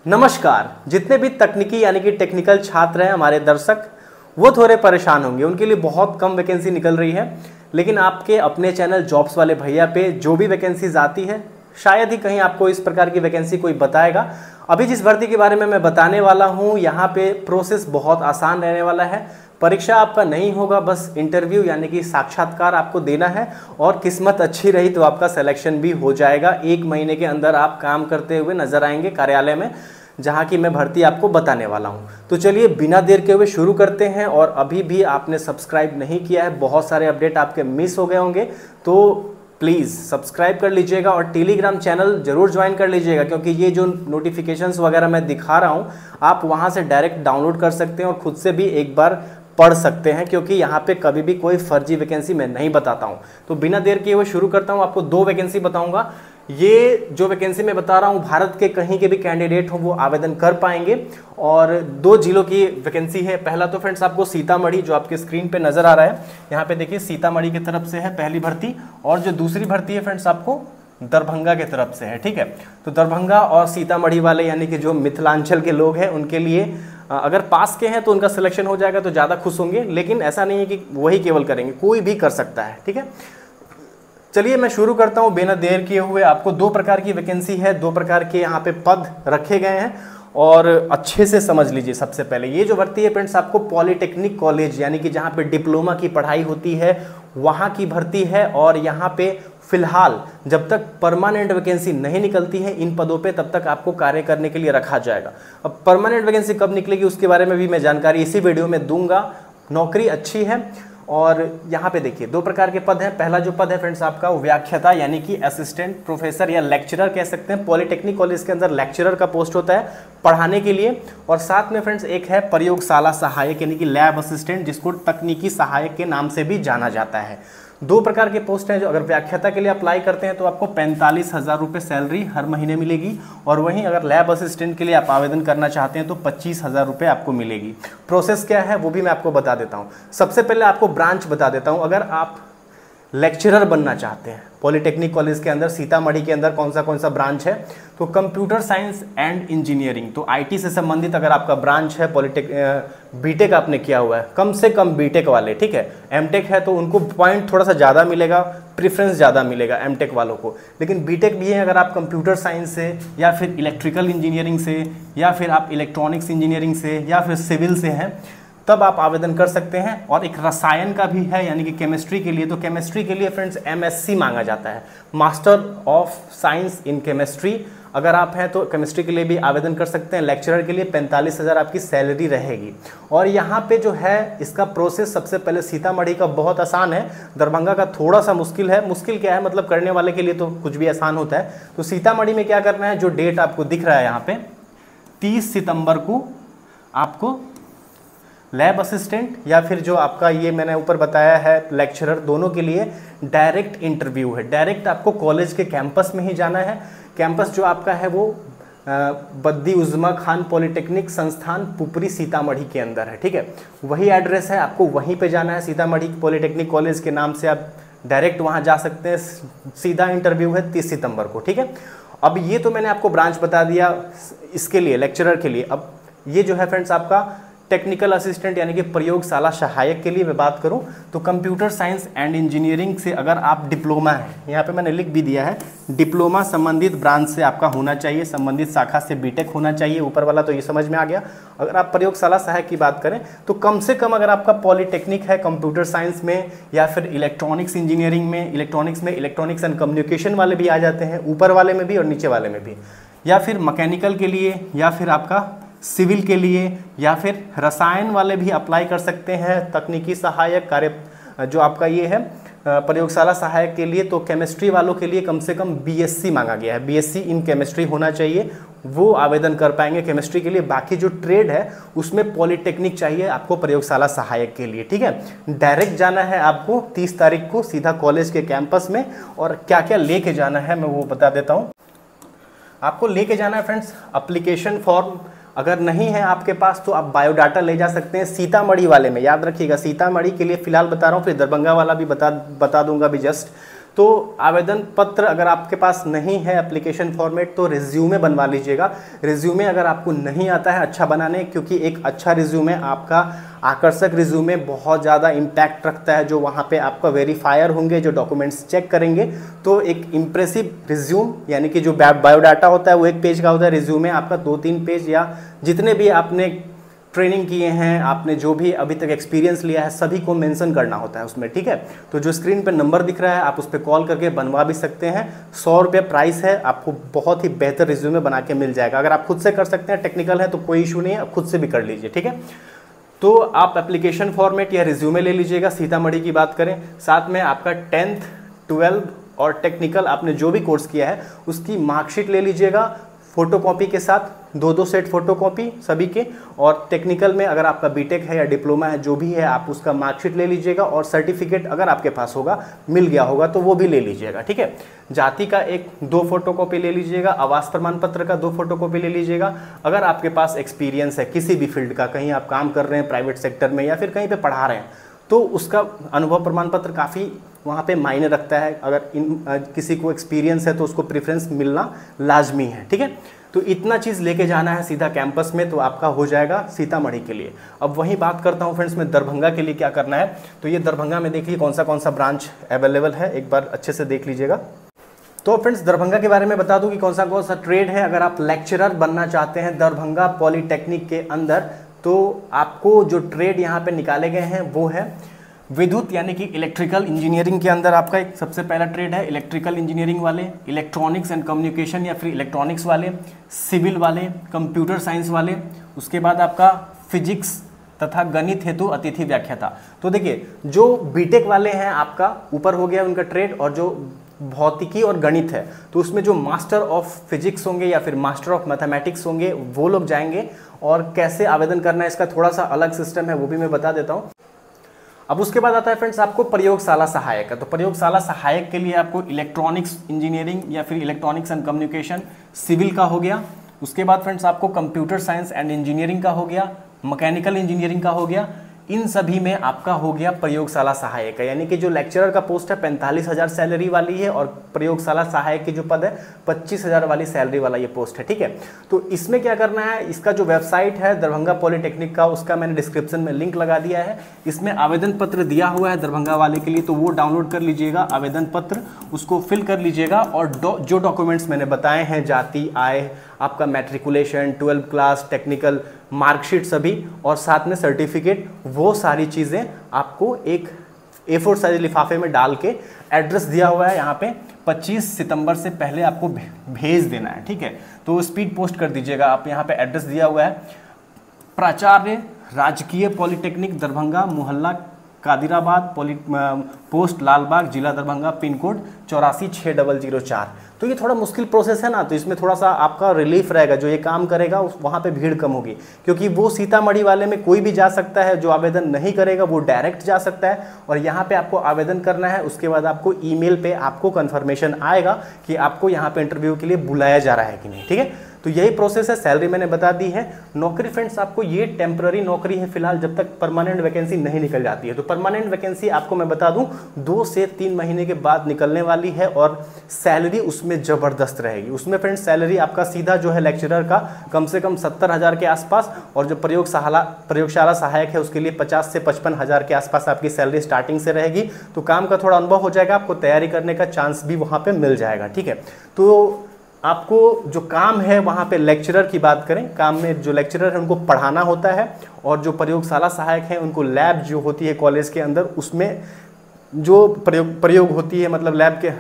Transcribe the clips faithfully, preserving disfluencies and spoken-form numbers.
नमस्कार। जितने भी तकनीकी यानी कि टेक्निकल छात्र हैं हमारे दर्शक, वो थोड़े परेशान होंगे। उनके लिए बहुत कम वैकेंसी निकल रही है, लेकिन आपके अपने चैनल जॉब्स वाले भैया पे जो भी वैकेंसीज आती है, शायद ही कहीं आपको इस प्रकार की वैकेंसी कोई बताएगा। अभी जिस भर्ती के बारे में मैं बताने वाला हूँ, यहाँ पे प्रोसेस बहुत आसान रहने वाला है। परीक्षा आपका नहीं होगा, बस इंटरव्यू यानी कि साक्षात्कार आपको देना है और किस्मत अच्छी रही तो आपका सिलेक्शन भी हो जाएगा। एक महीने के अंदर आप काम करते हुए नजर आएंगे कार्यालय में, जहाँ की मैं भर्ती आपको बताने वाला हूँ। तो चलिए बिना देर के हुए शुरू करते हैं। और अभी भी आपने सब्सक्राइब नहीं किया है, बहुत सारे अपडेट आपके मिस हो गए होंगे, तो प्लीज़ सब्सक्राइब कर लीजिएगा और टेलीग्राम चैनल जरूर ज्वाइन कर लीजिएगा, क्योंकि ये जो नोटिफिकेशंस वगैरह मैं दिखा रहा हूँ, आप वहाँ से डायरेक्ट डाउनलोड कर सकते हैं और खुद से भी एक बार पढ़ सकते हैं, क्योंकि यहाँ पे कभी भी कोई फर्जी वैकेंसी मैं नहीं बताता हूँ। तो बिना देर किए हुए शुरू करता हूँ। आपको दो वैकेंसी बताऊंगा। ये जो वैकेंसी मैं बता रहा हूँ, भारत के कहीं के भी कैंडिडेट हो वो आवेदन कर पाएंगे। और दो जिलों की वैकेंसी है। पहला तो फ्रेंड्स आपको सीतामढ़ी, जो आपके स्क्रीन पे नजर आ रहा है, यहाँ पे देखिए सीतामढ़ी की तरफ से है पहली भर्ती। और जो दूसरी भर्ती है फ्रेंड्स आपको दरभंगा के तरफ से है। ठीक है, तो दरभंगा और सीतामढ़ी वाले यानी कि जो मिथिलांचल के लोग हैं, उनके लिए अगर पास के हैं तो उनका सिलेक्शन हो जाएगा, तो ज़्यादा खुश होंगे। लेकिन ऐसा नहीं है कि वही केवल करेंगे, कोई भी कर सकता है। ठीक है, चलिए मैं शुरू करता हूँ बिना देर किए हुए। आपको दो प्रकार की वैकेंसी है, दो प्रकार के यहाँ पे पद रखे गए हैं और अच्छे से समझ लीजिए। सबसे पहले ये जो भर्ती है फ्रेंड्स आपको पॉलिटेक्निक कॉलेज यानी कि जहाँ पे डिप्लोमा की पढ़ाई होती है, वहाँ की भर्ती है। और यहाँ पे फिलहाल जब तक परमानेंट वैकेंसी नहीं निकलती है इन पदों पे, तब तक आपको कार्य करने के लिए रखा जाएगा। अब परमानेंट वैकेंसी कब निकलेगी उसके बारे में भी मैं जानकारी इसी वीडियो में दूंगा। नौकरी अच्छी है। और यहाँ पे देखिए दो प्रकार के पद हैं। पहला जो पद है फ्रेंड्स आपका वो व्याख्याता यानी कि असिस्टेंट प्रोफेसर या लेक्चरर कह सकते हैं। पॉलिटेक्निक कॉलेज के अंदर लेक्चरर का पोस्ट होता है पढ़ाने के लिए। और साथ में फ्रेंड्स एक है प्रयोगशाला सहायक यानी कि लैब असिस्टेंट, जिसको तकनीकी सहायक के नाम से भी जाना जाता है। दो प्रकार के पोस्ट हैं। जो अगर व्याख्याता के लिए अप्लाई करते हैं तो आपको पैंतालीस हज़ार रुपये सैलरी हर महीने मिलेगी। और वहीं अगर लैब असिस्टेंट के लिए आप आवेदन करना चाहते हैं तो पच्चीस हज़ार रुपये आपको मिलेगी। प्रोसेस क्या है वो भी मैं आपको बता देता हूँ। सबसे पहले आपको ब्रांच बता देता हूँ। अगर आप लेक्चरर बनना चाहते हैं पॉलिटेक्निक कॉलेज के अंदर, सीतामढ़ी के अंदर कौन सा कौन सा ब्रांच है, तो कंप्यूटर साइंस एंड इंजीनियरिंग, तो आईटी से संबंधित अगर आपका ब्रांच है, पॉलिटेक बीटेक आपने किया हुआ है, कम से कम बीटेक वाले, ठीक है, एमटेक है तो उनको पॉइंट थोड़ा सा ज़्यादा मिलेगा, प्रेफरेंस ज़्यादा मिलेगा एमटेक वालों को। लेकिन बीटेक भी है अगर आप कंप्यूटर साइंस से या फिर इलेक्ट्रिकल इंजीनियरिंग से या फिर आप इलेक्ट्रॉनिक्स इंजीनियरिंग से या फिर सिविल से हैं, तब आप आवेदन कर सकते हैं। और एक रसायन का भी है यानी कि केमिस्ट्री के लिए, तो केमिस्ट्री के लिए फ्रेंड्स एमएससी मांगा जाता है, master of science in chemistry. अगर आप हैं तो केमिस्ट्री के लिए भी आवेदन कर सकते हैं। लेक्चरर के लिए पैंतालीस हज़ार आपकी सैलरी रहेगी। और यहाँ पे जो है इसका प्रोसेस सबसे पहले सीतामढ़ी का बहुत आसान है, दरभंगा का थोड़ा सा मुश्किल है। मुश्किल क्या है, मतलब करने वाले के लिए तो कुछ भी आसान होता है। तो सीतामढ़ी में क्या करना है, जो डेट आपको दिख रहा है यहाँ पे तीस सितंबर को आपको लैब असिस्टेंट या फिर जो आपका ये मैंने ऊपर बताया है लेक्चरर, दोनों के लिए डायरेक्ट इंटरव्यू है। डायरेक्ट आपको कॉलेज के कैंपस में ही जाना है। कैंपस जो आपका है वो बद्दी उज़्मा खान पॉलिटेक्निक संस्थान पुपरी सीतामढ़ी के अंदर है। ठीक है, वही एड्रेस है, आपको वहीं पे जाना है। सीतामढ़ी पॉलिटेक्निक कॉलेज के नाम से आप डायरेक्ट वहाँ जा सकते हैं। सीधा इंटरव्यू है तीस सितंबर को। ठीक है, अब ये तो मैंने आपको ब्रांच बता दिया इसके लिए, लेक्चरर के लिए। अब ये जो है फ्रेंड्स आपका टेक्निकल असिस्टेंट यानी कि प्रयोगशाला सहायक के लिए मैं बात करूं तो कंप्यूटर साइंस एंड इंजीनियरिंग से अगर आप डिप्लोमा है, यहाँ पे मैंने लिख भी दिया है, डिप्लोमा संबंधित ब्रांच से आपका होना चाहिए, संबंधित शाखा से बीटेक होना चाहिए। ऊपर वाला तो ये समझ में आ गया। अगर आप प्रयोगशाला सहायक की बात करें तो कम से कम अगर आपका पॉलिटेक्निक है कंप्यूटर साइंस में या फिर इलेक्ट्रॉनिक्स इंजीनियरिंग में, इलेक्ट्रॉनिक्स में इलेक्ट्रॉनिक्स एंड कम्युनिकेशन वाले भी आ जाते हैं, ऊपर वाले में भी और नीचे वाले में भी, या फिर मैकेनिकल के लिए या फिर आपका सिविल के लिए या फिर रसायन वाले भी अप्लाई कर सकते हैं। तकनीकी सहायक कार्य जो आपका ये है प्रयोगशाला सहायक के लिए, तो केमिस्ट्री वालों के लिए कम से कम बीएससी मांगा गया है, बीएससी इन केमिस्ट्री होना चाहिए, वो आवेदन कर पाएंगे केमिस्ट्री के लिए। बाकी जो ट्रेड है उसमें पॉलिटेक्निक चाहिए आपको प्रयोगशाला सहायक के लिए। ठीक है, डायरेक्ट जाना है आपको तीस तारीख को सीधा कॉलेज के कैंपस में। और क्या क्या लेके जाना है मैं वो बता देता हूँ। आपको लेके जाना है फ्रेंड्स एप्लीकेशन फॉर्म, अगर नहीं है आपके पास तो आप बायोडाटा ले जा सकते हैं। सीतामढ़ी वाले में याद रखिएगा, सीतामढ़ी के लिए फिलहाल बता रहा हूँ, फिर दरभंगा वाला भी बता बता दूंगा भी जस्ट। तो आवेदन पत्र अगर आपके पास नहीं है एप्लीकेशन फॉर्मेट तो रिज्यूमे बनवा लीजिएगा। रिज्यूमे अगर आपको नहीं आता है अच्छा बनाने, क्योंकि एक अच्छा रिज्यूमे आपका आकर्षक रिज्यूमे बहुत ज़्यादा इम्पैक्ट रखता है, जो वहाँ पे आपका वेरीफायर होंगे जो डॉक्यूमेंट्स चेक करेंगे। तो एक इम्प्रेसिव रिज्यूम यानी कि जो बायोडाटा होता है वो एक पेज का होता है, रिज्यूमे आपका दो तीन पेज या जितने भी आपने ट्रेनिंग किए हैं, आपने जो भी अभी तक एक्सपीरियंस लिया है सभी को मेंशन करना होता है उसमें, ठीक है। तो जो स्क्रीन पे नंबर दिख रहा है आप उस पर कॉल करके बनवा भी सकते हैं। सौ रुपये प्राइस है, आपको बहुत ही बेहतर रिज्यूमे बना के मिल जाएगा। अगर आप खुद से कर सकते हैं, टेक्निकल है तो कोई इशू नहीं है, आप खुद से भी कर लीजिए, ठीक है। तो आप एप्लीकेशन फॉर्मेट या रिज्यूमे ले लीजिएगा। सीतामढ़ी की बात करें, साथ में आपका टेंथ ट्वेल्व और टेक्निकल आपने जो भी कोर्स किया है उसकी मार्कशीट ले लीजिएगा फोटोकॉपी के साथ, दो दो सेट फोटोकॉपी सभी के। और टेक्निकल में अगर आपका बीटेक है या डिप्लोमा है जो भी है आप उसका मार्कशीट ले लीजिएगा, और सर्टिफिकेट अगर आपके पास होगा, मिल गया होगा तो वो भी ले लीजिएगा, ठीक है। जाति का एक दो फोटोकॉपी ले लीजिएगा, आवास प्रमाण पत्र का दो फोटोकॉपी ले लीजिएगा। अगर आपके पास एक्सपीरियंस है किसी भी फील्ड का, कहीं आप काम कर रहे हैं प्राइवेट सेक्टर में या फिर कहीं पर पढ़ा रहे हैं, तो उसका अनुभव प्रमाण पत्र काफ़ी वहाँ पे मायने रखता है। अगर इन आ, किसी को एक्सपीरियंस है तो उसको प्रेफरेंस मिलना लाजमी है, ठीक है। तो इतना चीज़ लेके जाना है सीधा कैंपस में, तो आपका हो जाएगा सीतामढ़ी के लिए। अब वही बात करता हूँ फ्रेंड्स, में दरभंगा के लिए क्या करना है। तो ये दरभंगा में देखिए कौन सा कौन सा ब्रांच अवेलेबल है, एक बार अच्छे से देख लीजिएगा। तो फ्रेंड्स दरभंगा के बारे में बता दूं कि कौन सा कौन सा ट्रेड है। अगर आप लेक्चरर बनना चाहते हैं दरभंगा पॉलीटेक्निक के अंदर, तो आपको जो ट्रेड यहाँ पे निकाले गए हैं वो है विद्युत यानी कि इलेक्ट्रिकल इंजीनियरिंग के अंदर आपका एक सबसे पहला ट्रेड है इलेक्ट्रिकल इंजीनियरिंग वाले, इलेक्ट्रॉनिक्स एंड कम्युनिकेशन या फिर इलेक्ट्रॉनिक्स वाले, सिविल वाले, कंप्यूटर साइंस वाले, उसके बाद आपका फिजिक्स तथा गणित हेतु अतिथि व्याख्याता। तो देखिए जो बीटेक वाले हैं आपका ऊपर हो गया उनका ट्रेड, और जो भौतिकी और गणित है तो उसमें जो मास्टर ऑफ फिजिक्स होंगे या फिर मास्टर ऑफ मैथमेटिक्स होंगे वो लोग जाएंगे। और कैसे आवेदन करना है इसका थोड़ा सा अलग सिस्टम है, वो भी मैं बता देता हूँ। अब उसके बाद आता है फ्रेंड्स आपको प्रयोगशाला सहायक का। तो प्रयोगशाला सहायक के लिए आपको इलेक्ट्रॉनिक्स इंजीनियरिंग या फिर इलेक्ट्रॉनिक्स एंड कम्युनिकेशन सिविल का हो गया। उसके बाद फ्रेंड्स आपको कंप्यूटर साइंस एंड इंजीनियरिंग का हो गया, मैकेनिकल इंजीनियरिंग का हो गया। इन सभी में आपका हो गया प्रयोगशाला सहायक है, यानी कि जो लेक्चरर का पोस्ट है पैंतालीस हज़ार सैलरी वाली है, और प्रयोगशाला सहायक की जो पद है पच्चीस हज़ार वाली सैलरी वाला ये पोस्ट है, ठीक है। तो इसमें क्या करना है, इसका जो वेबसाइट है दरभंगा पॉलीटेक्निक का, उसका मैंने डिस्क्रिप्शन में लिंक लगा दिया है। इसमें आवेदन पत्र दिया हुआ है दरभंगा वाले के लिए, तो वो डाउनलोड कर लीजिएगा आवेदन पत्र, उसको फिल कर लीजिएगा। और जो डॉक्यूमेंट्स मैंने बताए हैं, जाति, आय, आपका matriculation, twelfth class, technical, marksheet सभी, और साथ में सर्टिफिकेट, वो सारी चीज़ें आपको एक ए फोर साइज लिफाफे में डाल के, एड्रेस दिया हुआ है यहाँ पे, पच्चीस सितंबर से पहले आपको भेज देना है, ठीक है। तो स्पीड पोस्ट कर दीजिएगा आप, यहाँ पे एड्रेस दिया हुआ है प्राचार्य राजकीय पॉलीटेक्निक दरभंगा, मोहल्ला कादिराबाद, पॉली पोस्ट लालबाग, जिला दरभंगा, पिन कोड चौरासी छः डबल जीरो चार। तो ये थोड़ा मुश्किल प्रोसेस है ना, तो इसमें थोड़ा सा आपका रिलीफ रहेगा। जो ये काम करेगा उस वहाँ पे भीड़ कम होगी, क्योंकि वो सीतामढ़ी वाले में कोई भी जा सकता है, जो आवेदन नहीं करेगा वो डायरेक्ट जा सकता है। और यहाँ पे आपको आवेदन करना है, उसके बाद आपको ईमेल पे आपको कन्फर्मेशन आएगा कि आपको यहाँ पे इंटरव्यू के लिए बुलाया जा रहा है कि नहीं, ठीक है। तो यही प्रोसेस है। सैलरी मैंने बता दी है। नौकरी फ्रेंड्स आपको ये टेम्पररी नौकरी है फिलहाल, जब तक परमानेंट वैकेंसी नहीं निकल जाती है। तो परमानेंट वैकेंसी आपको मैं बता दूं दो से तीन महीने के बाद निकलने वाली है, और सैलरी उसमें ज़बरदस्त रहेगी। उसमें फ्रेंड्स सैलरी आपका सीधा जो है लेक्चरर का कम से कम सत्तर हज़ार के आसपास, और जो प्रयोगशाला प्रयोगशाला सहायक है उसके लिए पचास से पचपन हज़ार के आसपास आपकी सैलरी स्टार्टिंग से रहेगी। तो काम का थोड़ा अनुभव हो जाएगा, आपको तैयारी करने का चांस भी वहाँ पर मिल जाएगा, ठीक है। तो आपको जो काम है वहाँ पे लेक्चरर की बात करें, काम में जो लेक्चरर है उनको पढ़ाना होता है, और जो प्रयोगशाला सहायक हैं उनको लैब जो होती है कॉलेज के अंदर उसमें जो प्रयोग प्रयोग होती है, मतलब लैब के,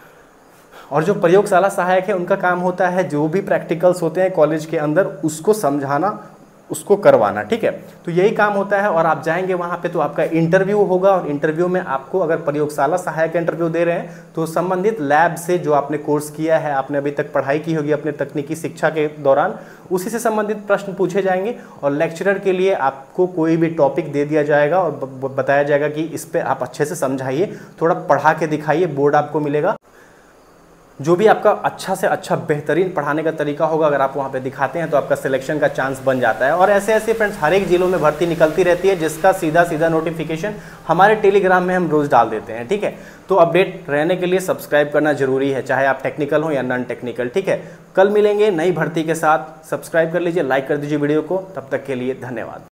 और जो प्रयोगशाला सहायक है उनका काम होता है जो भी प्रैक्टिकल्स होते हैं कॉलेज के अंदर उसको समझाना, उसको करवाना, ठीक है। तो यही काम होता है। और आप जाएंगे वहाँ पे तो आपका इंटरव्यू होगा, और इंटरव्यू में आपको अगर प्रयोगशाला सहायक इंटरव्यू दे रहे हैं तो संबंधित लैब से जो आपने कोर्स किया है, आपने अभी तक पढ़ाई की होगी अपने तकनीकी शिक्षा के दौरान, उसी से संबंधित प्रश्न पूछे जाएंगे। और लेक्चरर के लिए आपको कोई भी टॉपिक दे दिया जाएगा और बताया जाएगा कि इस पर आप अच्छे से समझाइए, थोड़ा पढ़ा के दिखाइए, बोर्ड आपको मिलेगा। जो भी आपका अच्छा से अच्छा बेहतरीन पढ़ाने का तरीका होगा, अगर आप वहाँ पे दिखाते हैं तो आपका सिलेक्शन का चांस बन जाता है। और ऐसे ऐसे फ्रेंड्स हर एक जिलों में भर्ती निकलती रहती है, जिसका सीधा सीधा नोटिफिकेशन हमारे टेलीग्राम में हम रोज़ डाल देते हैं, ठीक है। तो अपडेट रहने के लिए सब्सक्राइब करना जरूरी है, चाहे आप टेक्निकल हो या नॉन टेक्निकल, ठीक है। कल मिलेंगे नई भर्ती के साथ, सब्सक्राइब कर लीजिए, लाइक कर दीजिए वीडियो को। तब तक के लिए धन्यवाद।